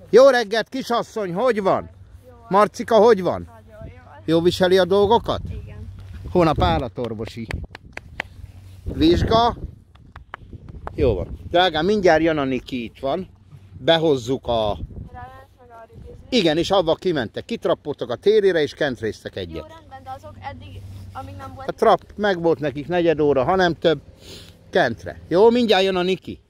Jó reggelt, kisasszony, hogy van? Marcika, hogy van? Nagyon jól. Jó viseli a dolgokat? Igen. Hónap állatorvosi vizsga. Jó van. Drágám, mindjárt jön a Niki, itt van. Behozzuk a... Igen, és avval kimentek. Kitrappoltak a térére, és kentréztek egyet. Jó, rendben, de azok eddig, amíg nem volt... A trapp meg volt nekik 4 óra, ha nem több, kentre. Jó, mindjárt jön a Niki.